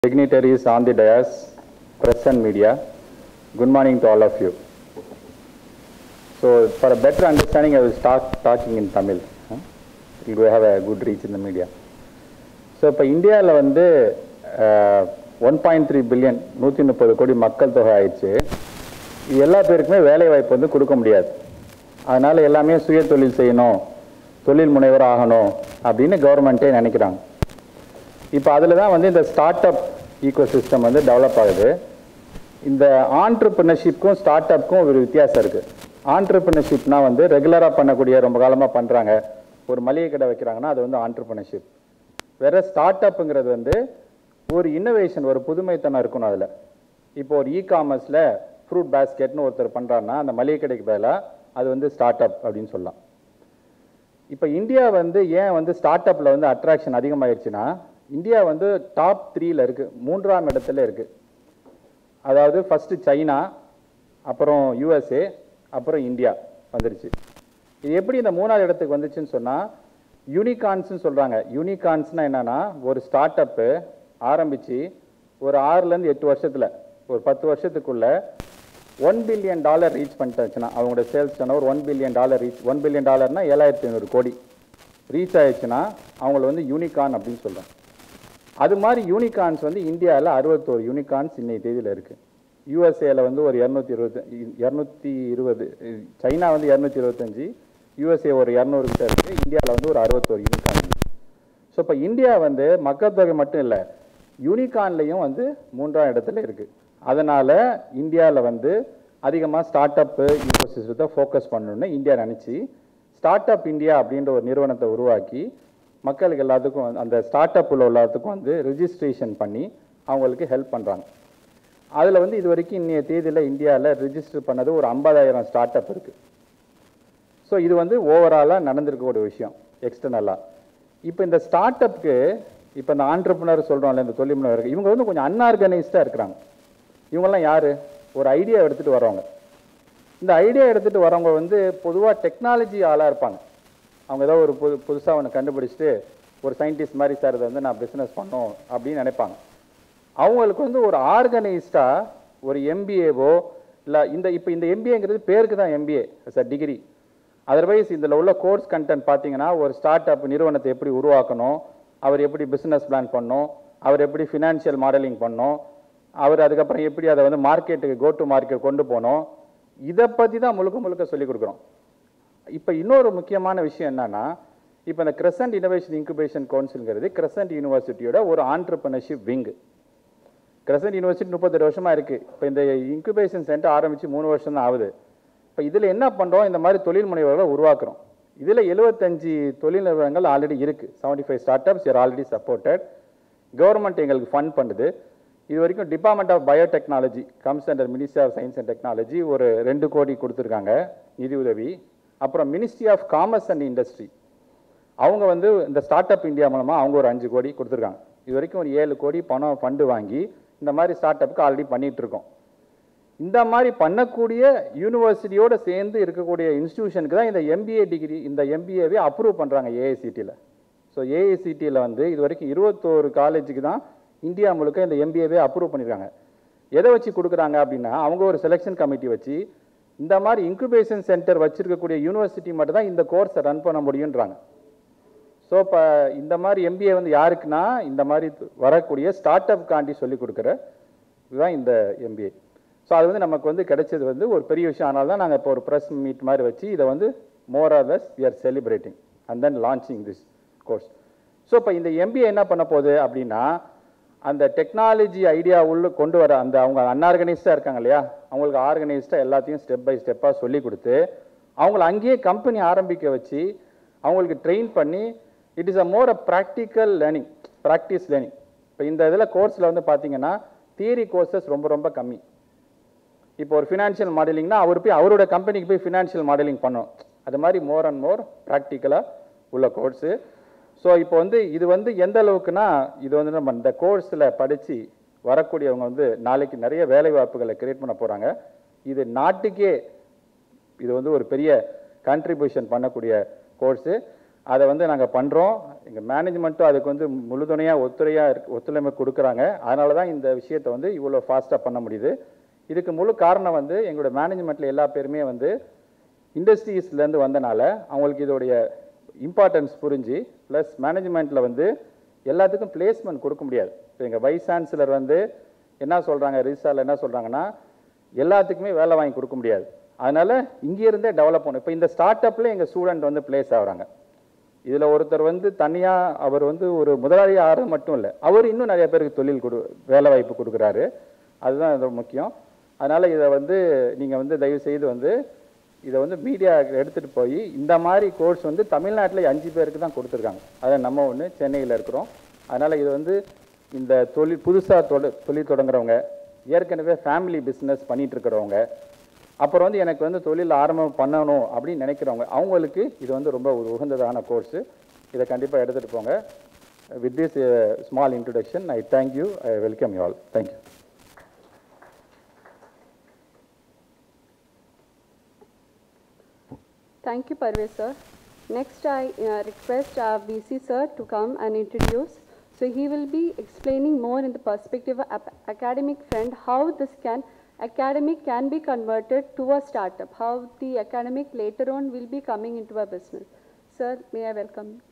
Dignitaries on the dais, Crescent media, good morning to all of you. So, for a better understanding, I will start talking in Tamil. It will have a good reach in the media. So, இப்போ இந்தியாவில் வந்து 1.3 billion 130 கோடி மக்கள் தொகை ஆயிடுச்சு. இது எல்லா பேருக்குமே வேலை வாய்ப்பு வந்து கொடுக்க முடியாது. அதனால எல்லாமே சுய தொழில் செய்யணும், தொழில் முனைவர் ஆகணும் அப்படின்னு கவர்மெண்ட்டே நினைக்கிறாங்க. இப்போ அதில் தான் வந்து இந்த ஸ்டார்ட் அப் ஈகோசிஸ்டம் வந்து டெவலப் ஆகுது. இந்த ஆண்டர்பிரினர்ஷிப்க்கும் ஸ்டார்ட் அப்புக்கும் ஒரு வித்தியாசம் இருக்குது. ஆண்டர்பிரினர்ஷிப்னா வந்து ரெகுலராக பண்ணக்கூடிய ரொம்ப காலமாக பண்ணுறாங்க, ஒரு மளிகை கடை வைக்கிறாங்கன்னா அது வந்து ஆண்டர்பிரினர்ஷிப். வேற ஸ்டார்ட் அப்புங்கிறது வந்து ஒரு இன்னோவேஷன், ஒரு புதுமைத்தனம் இருக்கணும் அதில். இப்போ ஒரு காமர்ஸில் ஃப்ரூட் பேஸ்கெட்னு ஒருத்தர் பண்ணுறாருன்னா அந்த மளிகை கடைக்கு பதிலாக அது வந்து ஸ்டார்ட் அப் அப்படின்னு சொல்லலாம். இப்போ இந்தியா வந்து ஏன் வந்து ஸ்டார்ட் அப்பில் வந்து அட்ராக்ஷன் அதிகமாகிடுச்சுன்னா, இந்தியா வந்து டாப் 3ல் இருக்குது, 3ஆம் இடத்துல இருக்குது. அதாவது ஃபஸ்ட்டு சைனா, அப்புறம் யூஎஸ்ஏ, அப்புறம் இந்தியா வந்துருச்சு. இது எப்படி இந்த 3ஆவது இடத்துக்கு வந்துச்சுன்னு சொன்னால், யூனிகார்ன்ஸ்னு சொல்கிறாங்க. யூனிகார்ன்ஸ்னால் என்னென்னா, ஒரு ஸ்டார்ட் அப்பு ஆரம்பித்து ஒரு 6லேருந்து 8 வருஷத்தில், ஒரு 10 வருஷத்துக்குள்ளே $1 பில்லியன் ரீச் பண்ணிட்டாச்சுன்னா, அவங்களோட sales turnover $1 billion reach, $1 billion 7,500 கோடி ரீச் ஆயிடுச்சுன்னா அவங்கள வந்து யூனிகார்ன் அப்படின்னு சொல்கிறாங்க. அது மாதிரி யூனிகார்ன்ஸ் வந்து இந்தியாவில் 61 யூனிகார்ன்ஸ் இன்னைக்கு தேதியில் இருக்குது. யூஎஸ்ஏல வந்து ஒரு 220, சைனா வந்து 225, யூஎஸ்ஏ ஒரு 200 கிட்ட இருக்குது. இந்தியாவில் வந்து ஒரு 61 யூனிகார்ன். ஸோ இப்போ இந்தியா வந்து மக்கள் தொகை மட்டும் இல்லை, யூனிகார்ன்லையும் வந்து 3ஆம் இடத்துல இருக்குது. அதனால் இந்தியாவில் வந்து அதிகமாக ஸ்டார்ட் அப்பு ஈகோசிஸ்டத்தை ஃபோக்கஸ் பண்ணணுன்னு இந்தியா நினச்சி ஸ்டார்ட் அப் இந்தியா அப்படின்ற ஒரு நிறுவனத்தை உருவாக்கி மக்களுக்கு எல்லாத்துக்கும் அந்த ஸ்டார்ட் அப்பில் எல்லாத்துக்கும் வந்து ரிஜிஸ்ட்ரேஷன் பண்ணி அவங்களுக்கு ஹெல்ப் பண்ணுறாங்க. அதில் வந்து இது வரைக்கும் இன்னைய தேதியில் இந்தியாவில் ரிஜிஸ்டர் பண்ணது ஒரு 50,000 ஸ்டார்ட் அப் இருக்குது. ஸோ இது வந்து ஓவராலாக நடந்திருக்கக்கூடிய விஷயம் எக்ஸ்டர்னலாக. இப்போ இந்த ஸ்டார்ட் அப்புக்கு இப்போ இந்த ஆண்டர்பிரினர் சொல்கிறோம்ல, இந்த தொழில் முனைவர், இவங்க வந்து கொஞ்சம் அன்ஆர்கனைஸ்டாக இருக்கிறாங்க. இவங்கெல்லாம் யார்? ஒரு ஐடியா எடுத்துகிட்டு வரவங்க. இந்த ஐடியா எடுத்துகிட்டு வரவங்க வந்து பொதுவாக டெக்னாலஜி ஆளாக இருப்பாங்க. அவங்க ஏதோ ஒரு புதுசாக ஒன்று கண்டுபிடிச்சிட்டு ஒரு சயின்டிஸ்ட் மாதிரி, சார் இதை வந்து நான் பிஸ்னஸ் பண்ணோம் அப்படின்னு நினைப்பாங்க. அவங்களுக்கு வந்து ஒரு ஆர்கனைஸ்டாக ஒரு எம்பிஏவோ இல்லை இப்போ இந்த எம்பிஏங்கிறது பேருக்கு தான் எம்பிஏ சார் டிகிரி. அதர்வைஸ் இதில் உள்ள கோர்ஸ் கண்டென்ட் பார்த்தீங்கன்னா, ஒரு ஸ்டார்ட் அப் நிறுவனத்தை எப்படி உருவாக்கணும், அவர் எப்படி பிஸ்னஸ் பிளான் பண்ணணும், அவர் எப்படி ஃபினான்ஷியல் மாடலிங் பண்ணணும், அவர் அதுக்கப்புறம் எப்படி அதை வந்து மார்க்கெட்டுக்கு கோ டு மார்க்கெட் கொண்டு போகணும், இதை பற்றி தான் முழுக்க சொல்லிக் கொடுக்குறோம். இப்போ இன்னொரு முக்கியமான விஷயம் என்னன்னா, இப்போ இந்த கிரெசன்ட் இனோவேஷன் இன்குபேஷன் கவுன்சில்ங்கிறது கிரெசன்ட் யூனிவர்சிட்டியோட ஒரு ஆண்டர்பிரினர்ஷிப் விங். கிரெசன்ட் யூனிவர்சிட்டி 38 வருஷமாக இருக்குது. இப்போ இந்த இன்குபேஷன் சென்டர் ஆரம்பித்து 3 வருஷம் தான் ஆகுது. இப்போ இதில் என்ன பண்ணுறோம், இந்த மாதிரி தொழில் முனைவர்களை உருவாக்குறோம். இதில் 75 தொழில் நிறுவனங்கள் ஆல்ரெடி இருக்குது. 75 start ups are already supported. Government எங்களுக்கு ஃபண்ட் பண்ணுது. இது வரைக்கும் Department of Biotechnology comes under Ministry of Science and Technology ஒரு 2 கோடி கொடுத்துருக்காங்க நிதி உதவி. அப்புறம் Ministry of Commerce and Industry அவங்க வந்து இந்த ஸ்டார்ட் அப் இந்தியா மூலமாக அவங்க ஒரு 5 கோடி கொடுத்துருக்காங்க. இது வரைக்கும் ஒரு 7 கோடி பணம் ஃபண்டு வாங்கி இந்த மாதிரி ஸ்டார்ட் அப்புக்கு ஆல்ரெடி பண்ணிகிட்டு இருக்கோம். இந்த மாதிரி பண்ணக்கூடிய யூனிவர்சிட்டியோடு சேர்ந்து இருக்கக்கூடிய இன்ஸ்டிடியூஷனுக்கு தான் இந்த எம்பிஏ டிகிரி, இந்த எம்பிஏவே அப்ரூவ் பண்ணுறாங்க ஏஐசிடியில். ஸோ ஏஐசிடியில் வந்து இது வரைக்கும் 21 காலேஜுக்கு தான் இந்தியா முழுக்க இந்த எம்பிஏவே அப்ரூவ் பண்ணியிருக்காங்க. எதை வச்சு கொடுக்குறாங்க அப்படின்னா, அவங்க ஒரு செலெக்ஷன் கமிட்டி வச்சு இந்த மாதிரி இன்குபேஷன் சென்டர் வச்சிருக்கக்கூடிய யூனிவர்சிட்டி மட்டும் தான் இந்த கோர்ஸை ரன் பண்ண முடியுன்றாங்க. ஸோ இப்போ இந்த மாதிரி எம்பிஏ வந்து யாருக்குன்னா, இந்த மாதிரி வரக்கூடிய ஸ்டார்ட் அப் காண்டி சொல்லிக் கொடுக்குற இதுதான் இந்த எம்பிஏ. ஸோ அது வந்து நமக்கு வந்து கிடைச்சது வந்து ஒரு பெரிய விஷயம். அதனால தான் நாங்கள் இப்போ ஒரு ப்ரெஸ் மீட் மாதிரி வச்சு இதை வந்து more or less we are celebrating and then launching this course. So இப்போ இந்த எம்பிஏ என்ன பண்ண போகுது அப்படின்னா, அந்த டெக்னாலஜி ஐடியா உள்ள கொண்டு வர அந்த அவங்க அன்ஆர்கனைஸ்டாக இருக்காங்க இல்லையா, அவங்களுக்கு ஆர்கனைஸ்டாக எல்லாத்தையும் ஸ்டெப் பை ஸ்டெப்பாக சொல்லி கொடுத்து அவங்கள அங்கேயே கம்பெனி ஆரம்பிக்க வச்சு அவங்களுக்கு ட்ரெயின் பண்ணி, it is a more a practical learning, practice learning. இப்போ இந்த இதில் கோர்ஸில் வந்து பார்த்தீங்கன்னா தியரி கோர்சஸ் ரொம்ப கம்மி. இப்போ ஒரு ஃபினான்ஷியல் மாடலிங்னா அவர் போய் அவரோட கம்பெனிக்கு போய் ஃபினான்ஷியல் மாடலிங் பண்ணணும். அது மாதிரி மோர் அண்ட் மோர் ப்ராக்டிக்கலாக உள்ள கோர்ஸு. ஸோ இப்போ வந்து இது வந்து எந்த அளவுக்குன்னா, இது வந்து நம்ம இந்த கோர்ஸில் படித்து வரக்கூடியவங்க வந்து நாளைக்கு நிறைய வேலை வாய்ப்புகளை கிரியேட் பண்ண போகிறாங்க. இது நாட்டுக்கே இது வந்து ஒரு பெரிய கான்ட்ரிபியூஷன் பண்ணக்கூடிய கோர்ஸு. அதை வந்து நாங்கள் பண்ணுறோம். எங்கள் மேனேஜ்மெண்ட்டும் அதுக்கு வந்து முழுதுணையாக ஒத்துழைமை கொடுக்குறாங்க. அதனால தான் இந்த விஷயத்தை வந்து இவ்வளோ ஃபாஸ்ட்டாக பண்ண முடியுது. இதுக்கு முழு காரணம் வந்து எங்களோட மேனேஜ்மெண்ட்டில் எல்லா பேருமே வந்து இண்டஸ்ட்ரீஸ்லேருந்து வந்தனால அவங்களுக்கு இதோடைய இம்பார்ட்டன்ஸ் புரிஞ்சு, ப்ளஸ் மேனேஜ்மெண்ட்டில் வந்து எல்லாத்துக்கும் பிளேஸ்மெண்ட் கொடுக்க முடியாது. இப்போ எங்கள் வைஸ் சான்சலர் வந்து என்ன சொல்கிறாங்க, ரிசால் என்ன சொல்கிறாங்கன்னா, எல்லாத்துக்குமே வேலை வாங்கி கொடுக்க முடியாது, அதனால் இங்கேருந்தே டெவலப் பண்ணணும். இப்போ இந்த ஸ்டார்ட் அப்பில் எங்கள் ஸ்டூடெண்ட் வந்து பிளேஸ் ஆகுறாங்க. இதில் ஒருத்தர் வந்து தனியாக அவர் வந்து ஒரு முதலாளி ஆறு மட்டும் இல்லை, அவர் இன்னும் நிறைய பேருக்கு வேலை வாய்ப்பு கொடுக்குறாரு. அதுதான் இது முக்கியம். அதனால் இதை வந்து நீங்கள் வந்து தயவுசெய்து வந்து இதை வந்து மீடியா எடுத்துகிட்டு போய் இந்த மாதிரி கோர்ஸ் வந்து தமிழ்நாட்டில் 5 பேருக்கு தான் கொடுத்துருக்காங்க. அதை நம்ம ஒன்று சென்னையில் இருக்கிறோம். அதனால் இது வந்து இந்த புதுசாக தொழில் தொடங்குறவங்க, ஏற்கனவே ஃபேமிலி பிஸ்னஸ் பண்ணிகிட்ருக்கிறவங்க, அப்புறம் வந்து எனக்கு வந்து தொழில் ஆரம்பம் பண்ணணும் அப்படின்னு நினைக்கிறவங்க, அவங்களுக்கு இது வந்து ரொம்ப ஒரு உகந்ததான கோர்ஸு. இதை கண்டிப்பாக எடுத்துகிட்டு போங்க. With this small introduction I thank you, I welcome you all. Thank you. Thank you, Parvez sir. Next, I request our VC sir to come and introduce. So he will be explaining more in the perspective of academic front, how academic can be converted to a startup, how the academic later on will be coming into a business. Sir, may I welcome you?